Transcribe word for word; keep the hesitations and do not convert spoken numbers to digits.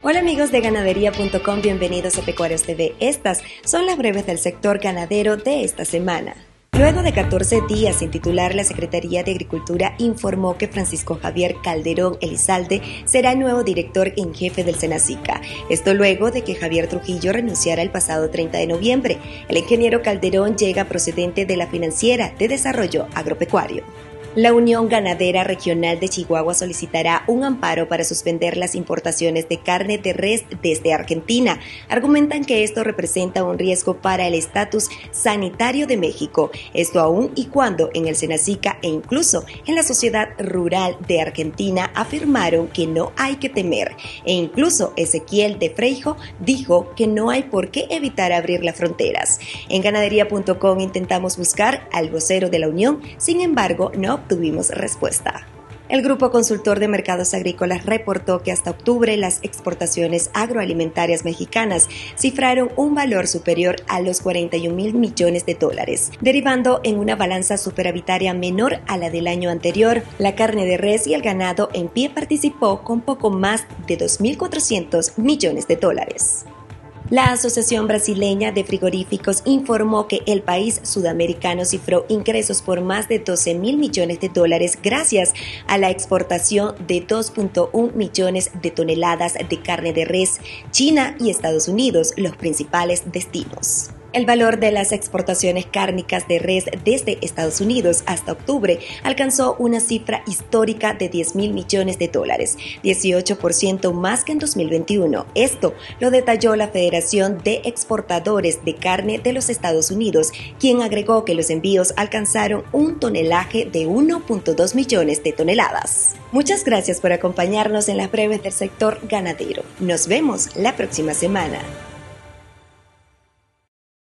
Hola amigos de ganadería punto com, bienvenidos a Pecuarios T V. Estas son las breves del sector ganadero de esta semana. Luego de catorce días sin titular, la Secretaría de Agricultura informó que Francisco Javier Calderón Elizalde será el nuevo director en jefe del Senacica. Esto luego de que Javier Trujillo renunciara el pasado treinta de noviembre. El ingeniero Calderón llega procedente de la Financiera de Desarrollo Agropecuario. La Unión Ganadera Regional de Chihuahua solicitará un amparo para suspender las importaciones de carne de res desde Argentina. Argumentan que esto representa un riesgo para el estatus sanitario de México, esto aún y cuando en el Senacica e incluso en la Sociedad Rural de Argentina afirmaron que no hay que temer, e incluso Ezequiel de Freijo dijo que no hay por qué evitar abrir las fronteras. En ganadería punto com intentamos buscar al vocero de la Unión, sin embargo no tuvimos respuesta. El Grupo Consultor de Mercados Agrícolas reportó que hasta octubre las exportaciones agroalimentarias mexicanas cifraron un valor superior a los cuarenta y un mil millones de dólares, derivando en una balanza superavitaria menor a la del año anterior. La carne de res y el ganado en pie participó con poco más de dos mil cuatrocientos millones de dólares. La Asociación Brasileña de Frigoríficos informó que el país sudamericano cifró ingresos por más de doce mil millones de dólares gracias a la exportación de dos punto uno millones de toneladas de carne de res. China y Estados Unidos, los principales destinos. El valor de las exportaciones cárnicas de res desde Estados Unidos hasta octubre alcanzó una cifra histórica de diez mil millones de dólares, dieciocho por ciento más que en dos mil veintiuno. Esto lo detalló la Federación de Exportadores de Carne de los Estados Unidos, quien agregó que los envíos alcanzaron un tonelaje de uno punto dos millones de toneladas. Muchas gracias por acompañarnos en las breves del sector ganadero. Nos vemos la próxima semana.